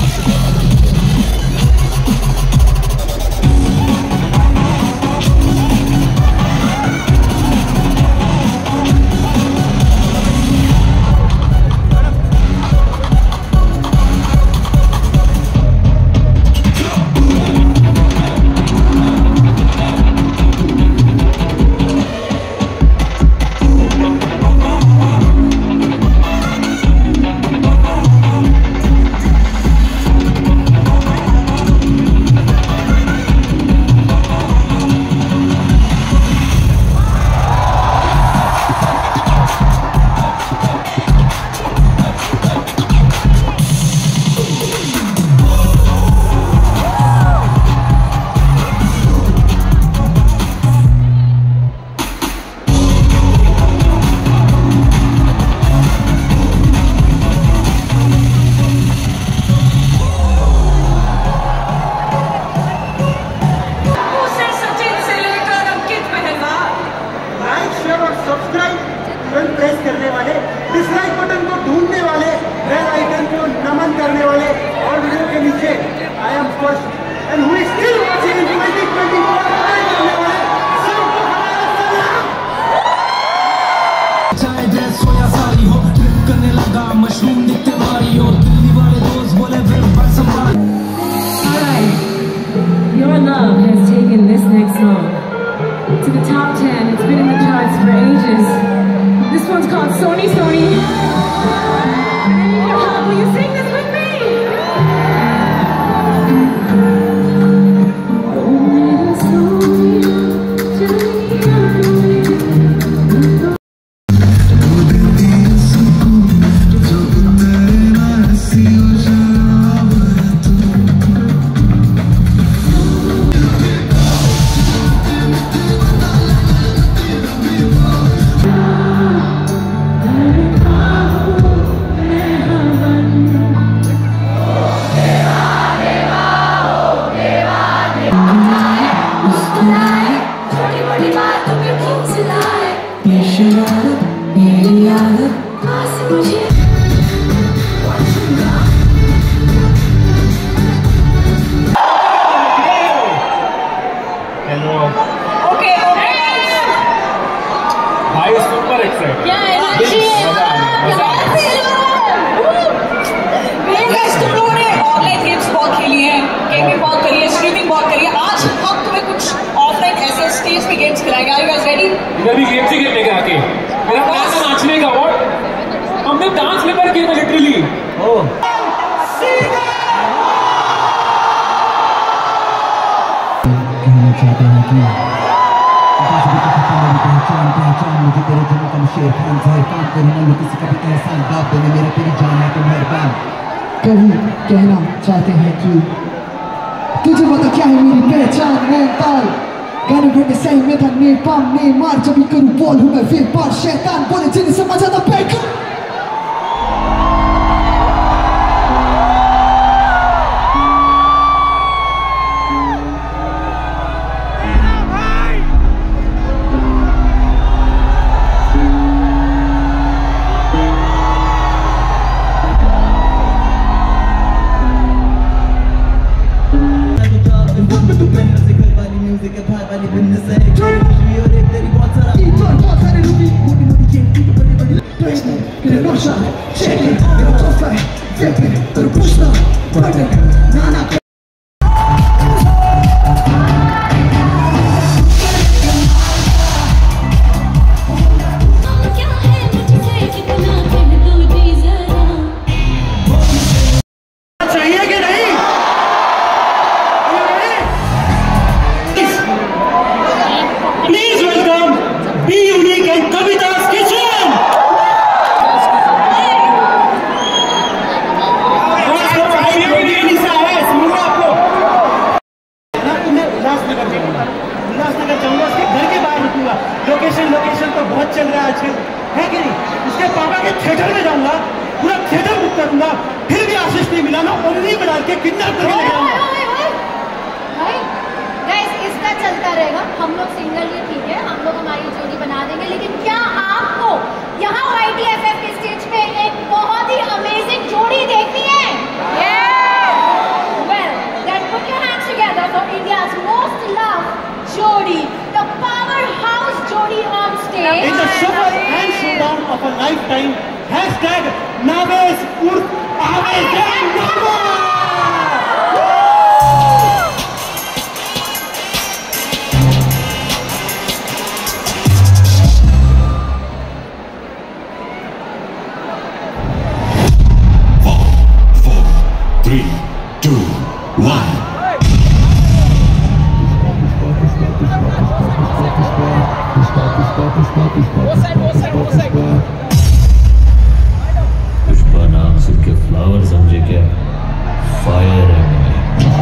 Your Love has taken this next song to the top 10. It's been in the charts for ages. This one's called Sony Sony. I need your help. Will you sing this with me? इधर भी game से खेलने का आके मेरा plan था नाचने का और हमने डांस में पर किया लिटरली कहना चाहता हूँ कि पहचान मुझे तेरे जन्म का शेर खान जाहिर काम करूँगा लोग किसी का भी एहसान बाप देने मेरे तेरी जान है तो मेहरबान कभी कहना चाहते हैं कि तुझे पता क्या है मेरी पहचान नैनीताल गाने बोलने सही में था नेपाल ने मार जब भी करूँ बोल हूँ मैं फिर बार शैतान बोले जिन्हें समझ आता पैकर लोकेशन तो बहुत चल रहा है आजकल है कि नहीं उसके पापा के थिएटर में जाऊंगा पूरा थिएटर बुक करूंगा फिर भी आशीष नहीं मिला ना ओनली में डाल के किडनैप करके ले जाऊंगा गाइस इसका चलता रहेगा हम लोग सिंगल ये ठीक है हम लोग हमारी जोड़ी बना देंगे लेकिन क्या आपको यहाँ YTFF के स्टेज पे एक बहुत ही अमेजिंग जोड़ी देखनी है लाइफ टाइम #नावेश उर्फ आवेश नामा। पुष्पा नाम सुन के फ्लावर समझे क्या? फायर है मैं।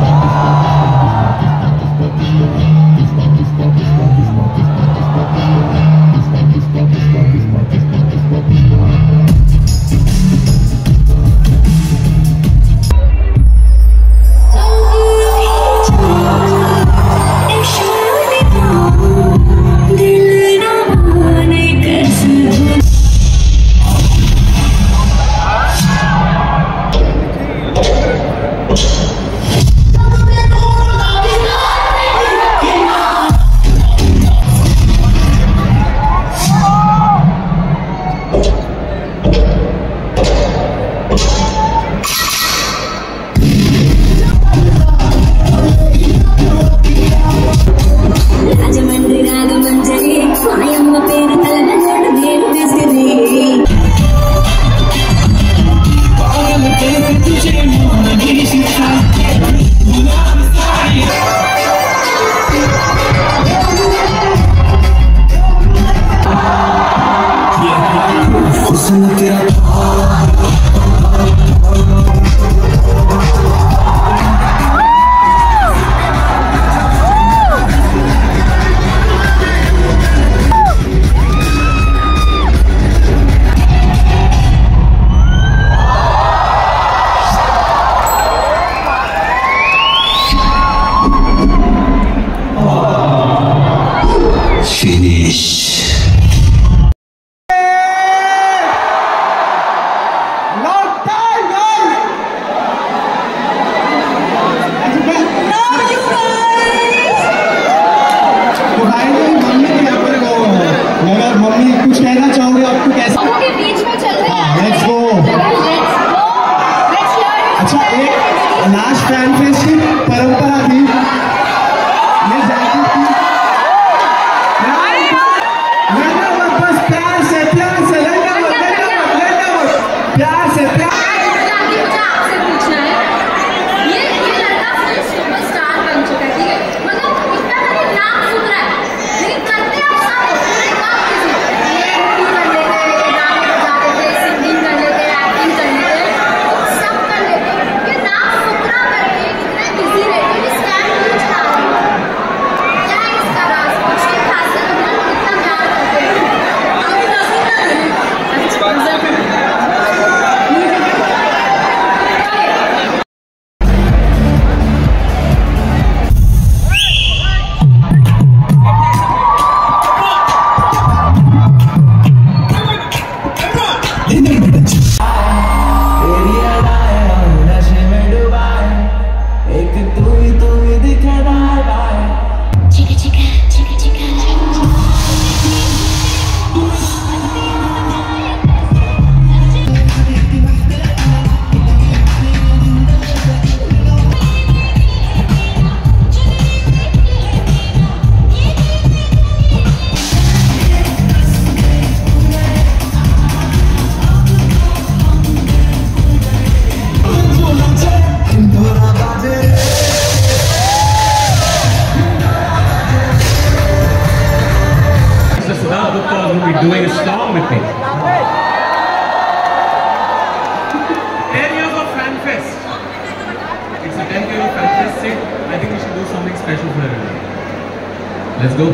Doing a song with me. 10 years of Fan Fest. It's a 10-year of Fan Fest thing. I think we should do something special for everyone. Let's go.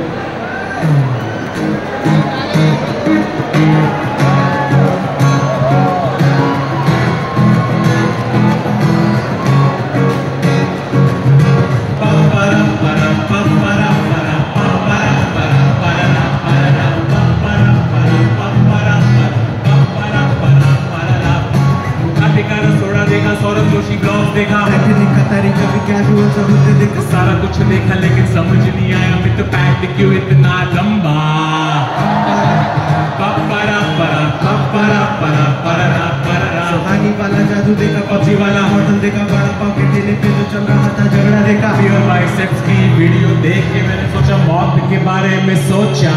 सारा कुछ देखा लेकिन समझ नहीं आया विद पैट क्यों इतना लंबा। वाला, जादू देखा पबजी वाला, होटल देखा बड़ा पाव के ठेले पे जो चल रहा था झगड़ा देखा। प्योर बाइसेप्स की वीडियो देख के मैंने सोचा मौत के बारे में सोचा।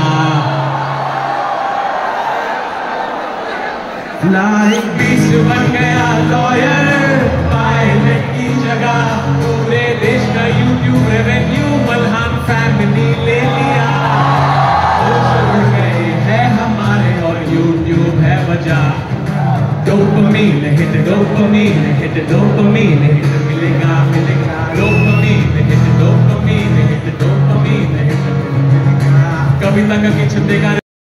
फ्लाइंग बीस्ट बन गया लॉयर, पायलट की जगह पूरे देश का यूट्यूब रेवेन्यू मल्हान फैमिली ले लिया। सोशल गए हैं हमारे और यूट्यूब है वजह। Dopamine hit, dopamine hit, dopamine hit, मिलेगा मिलेगा। Dopamine hit, dopamine hit, dopamine hit, मिलेगा। कविता का की छंदेगा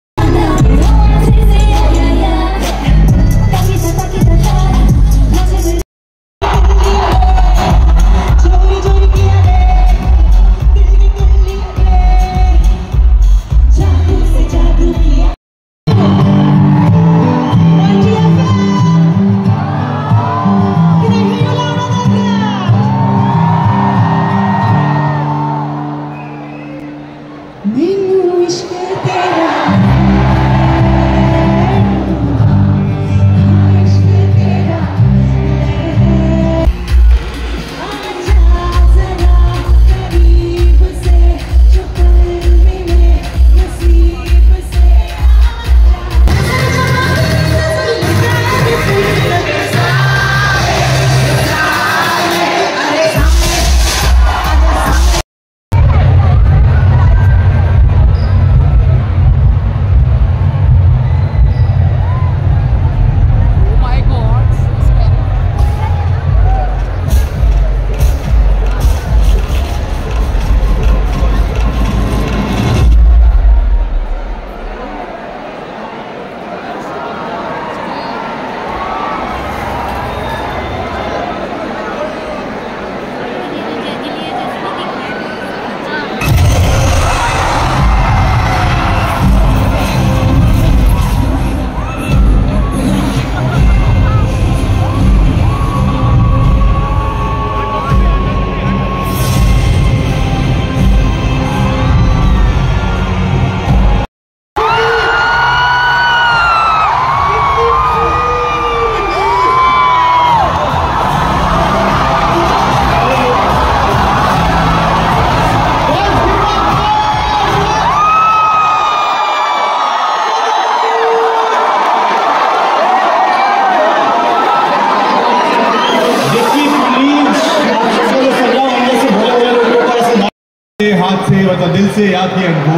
हाथ से मतलब दिल से याद किया हमको,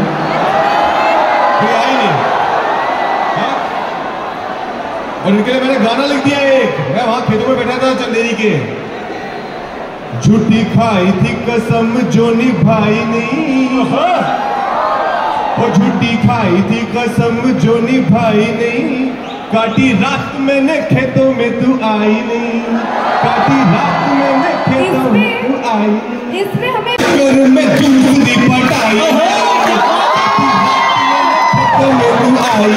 कोई आई नहीं। हाँ? और इनके लिए मैंने गाना लिख दिया एक। मैं वहां खेतों में बैठा था चंदेरी के। झूठी खाई थी कसम जो निभाई नहीं, वो झूठी खाई थी कसम जो निभाई नहीं। काटी रात मैंने खेतों में तू आई नहीं, काटी रात मैंने खेतों में तू आई नहीं। इसमें हमें में दूसरी पटाई, खेतों में तू आई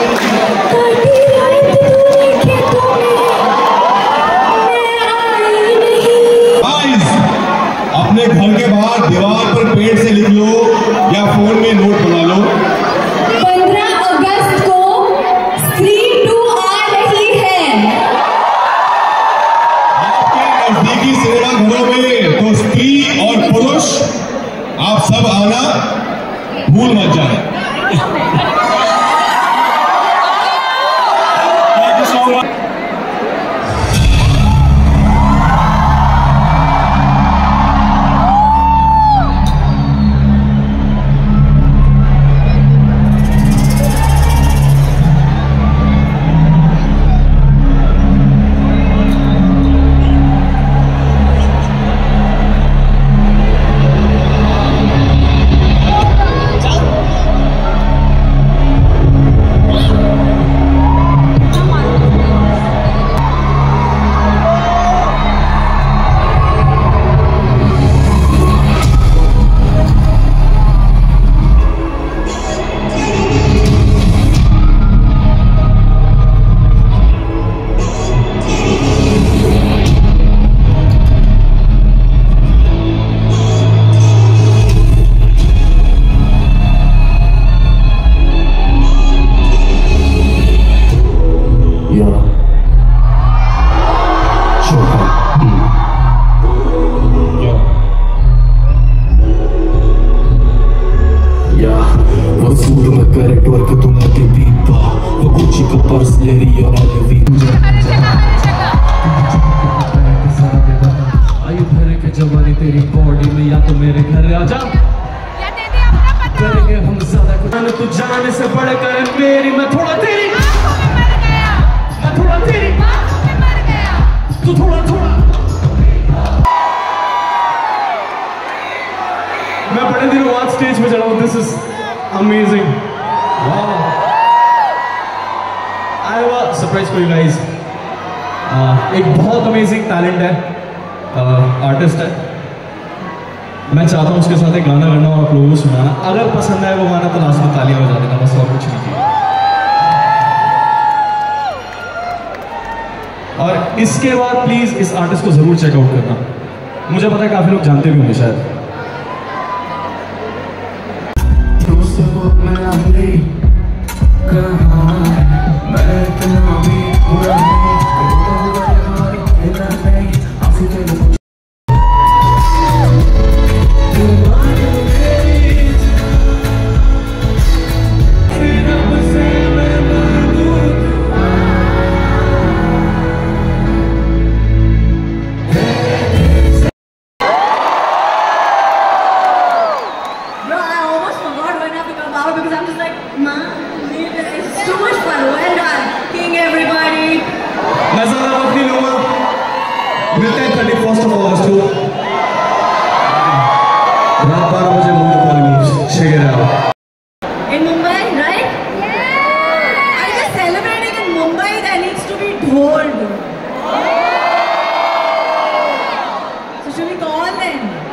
अपने घर के बाहर दीवार पर पेड़ से लिख लो या फोन में नोट बना लो। 15 अगस्त को स्त्री 2 आ रही है। आपके नजदीकी सिनेमा घरों में तो स्त्री और पुरुष आप सब आना भूल मत जाए। दीवानी तेरी बॉडी में, या तो मेरे घर आ जा, करेंगे हम ज्यादा कुछ। तू जाने से बढ़कर मेरी, मैं थोड़ा तेरी, मैं थोड़ा तेरी, तू थोड़ा थोड़ा। मैं बड़े दिनों बाद स्टेज पे चढ़ा हूँ। This is amazing. वाह, I have a surprise for you guys. एक बहुत अमेजिंग टैलेंट है, आर्टिस्ट है। मैं चाहता हूँ उसके साथ एक गाना करना और आप लोगों को सुनाना। अगर पसंद आए वो गाना तो लास्ट में तालियां बजा देना, बस और कुछ नहीं किया। और इसके बाद प्लीज इस आर्टिस्ट को जरूर चेकआउट करना। मुझे पता है काफी लोग जानते भी होंगे शायद। Because I'm just like, man, it's too much fun. Well done, King everybody. मैं ज़्यादा वक्त नहीं लूँगा। मिलते हैं 31 अगस्त को रात 12 बजे Mumbai Bollywood. Check it out. In Mumbai, right? Yeah. I guess celebrating in Mumbai there needs to be dhol. So should we call then?